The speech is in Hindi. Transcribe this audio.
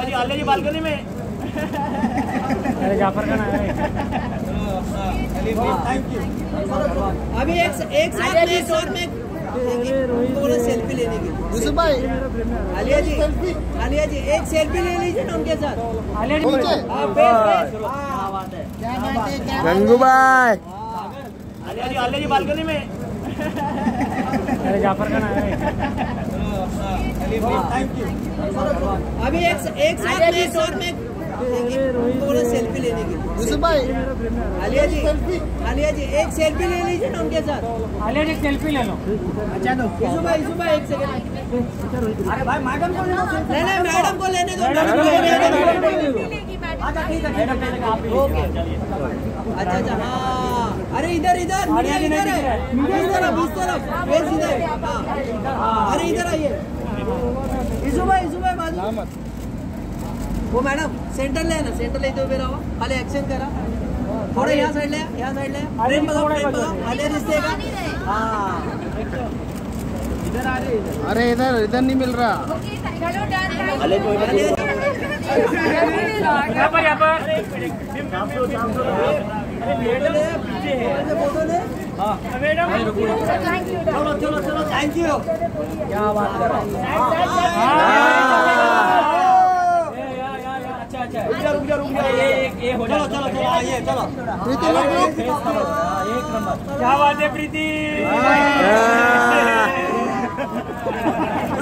आलिया जी बालकनी में। अरे जाफर का नाम है। Thank you. अभी एक साथ में थोड़ा सेल्फी लेने के लिए यूसुफ भाई। आलिया जी एक सेल्फी ले लीजिए ना उनके साथ। आलिया जी गंगू भाई। आलिया जी बालकनी में। अरे जाफर का नाम है। Thank you. अभी एक साथ में थोड़ा सेल्फी लेने के लिए यूसुफ भाई। आलिया जी एक सेल्फी ले लीजिए ना उनके साथ। आलिया जी सेल्फी ले लो। अच्छा दो यूसुफ भाई एक सेकंड। अरे भाई मैडम को लेना। नहीं मैडम को लेने दो। अच्छा हाँ। अरे इधर मीडिया इधर है। इस तरफ फेस इधर। अरे इधर आइए यूसुफ भाई बाजू। वो मैडम सेंटर ले ना, सेंटर ले तो मेरा खाली एक्शन करा थोड़ा। यहाँ साइड ले ट्रेन बघा आलिया रिश्ते का। हाँ इधर आ रहे। अरे इधर नहीं मिल रहा। यहाँ पर चलो थैंक यू। क्या बात कर रहा रुक जा ये हो जाए। चलो आइए चलो। एक नंबर। क्या बात है प्रीति।